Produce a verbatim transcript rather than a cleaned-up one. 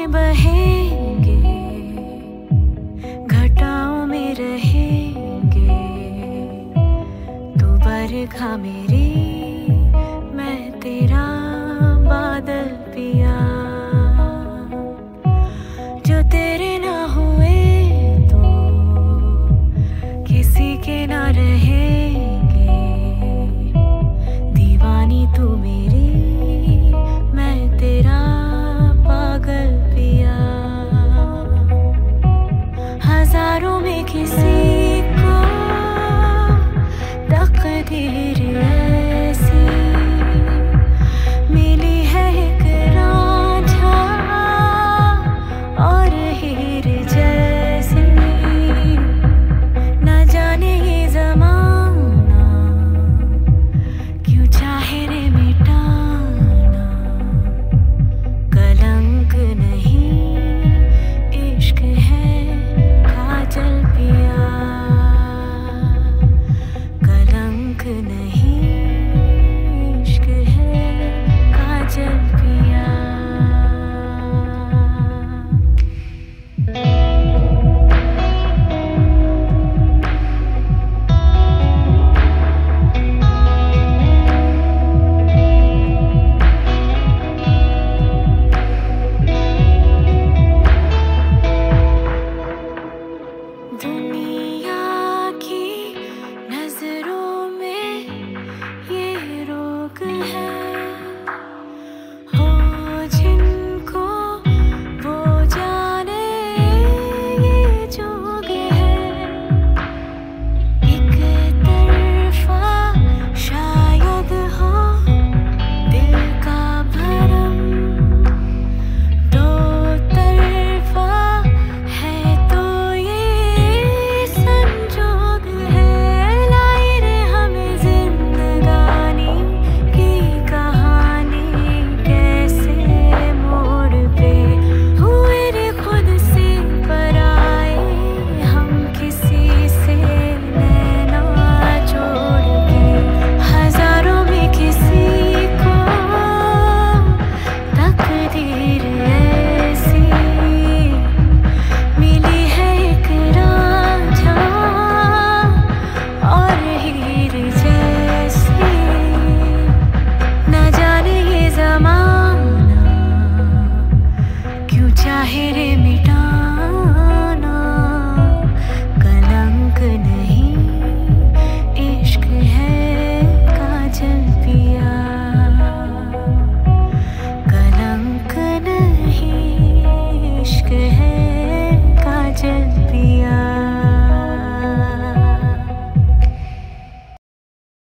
बहेंगे, घटाओं में रहेंगे, तू बरखा मेरी, मैं तेरा बादल पिया। जो तेरे ना हुए तो किसी के ना रहेंगे, दीवानी तू मेरी, मैं तेरा पागल पिया। हजारों में किसी को तकदीर ऐसी मिली है, एक रांझा और हीर जैसी। न जाने ये ज़माना क्यों चाहे रे मिटाना, कलंक नहीं इश्क है काजल पिया, कलंक नहीं इश्क है काजल पिया। दुनिया की नजरों में ये रोग है, हो जिनको वो जाने ये जोग है। एक तरफा शायद हो दिल का भरम, दो तरफा है तो ये संजोग है। लाई रे हमें जिंदगानी की कहानी, कैसे मोड़ पे हुए रे खुद से पराए, हम किसी से नैना जोड़ के। हजारों में किसी को तकदीर ऐसी मिली है, एक रांझा और हीर जैसी। न जाने ये ज़माना क्यों चाहे रे मिटा